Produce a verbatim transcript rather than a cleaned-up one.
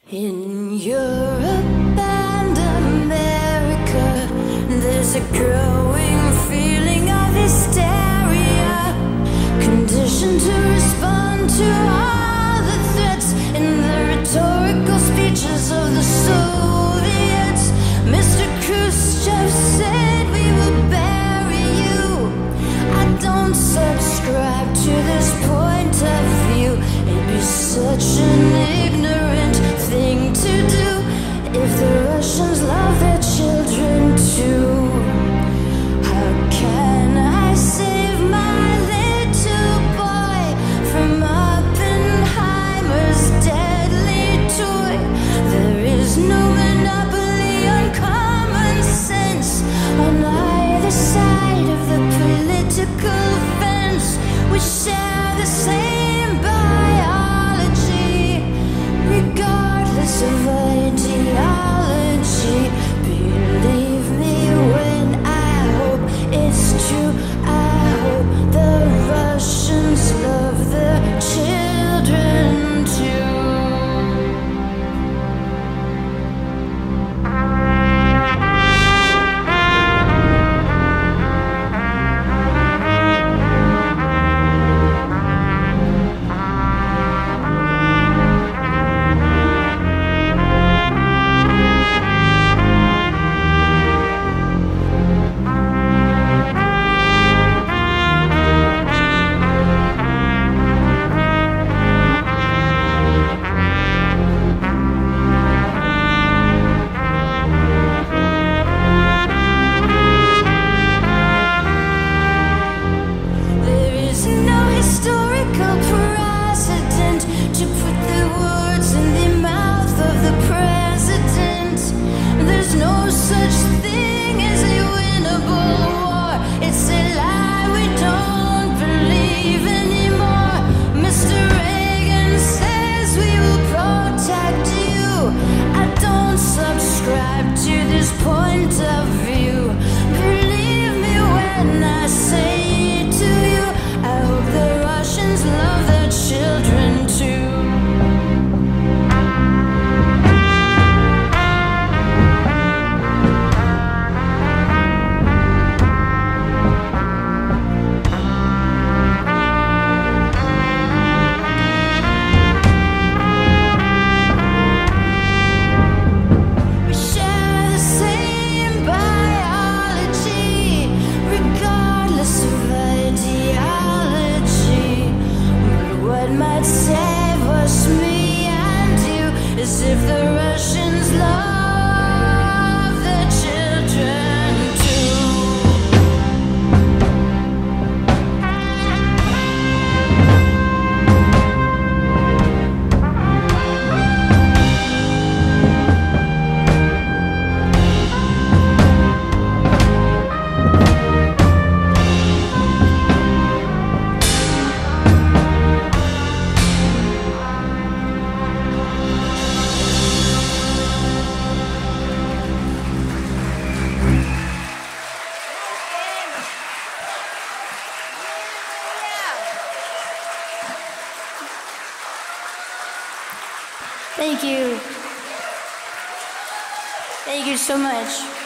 In Europe and America, there's a growing feeling of hysteria, conditioned to respond to all the threats in the rhetorical speeches of the Soviets. Mister Khrushchev said we will bury you. I don't subscribe to this point of view. It'd be such an ignorant thing to do if the Russians love their children too. How can I save my little boy from Oppenheimer's deadly toy? There is no monopoly on common sense on either side of the political fence. We share the same biology, regardless of ideology. Believe me when I hope it's true. I hope the Russians love their children too. Thank you. Thank you so much.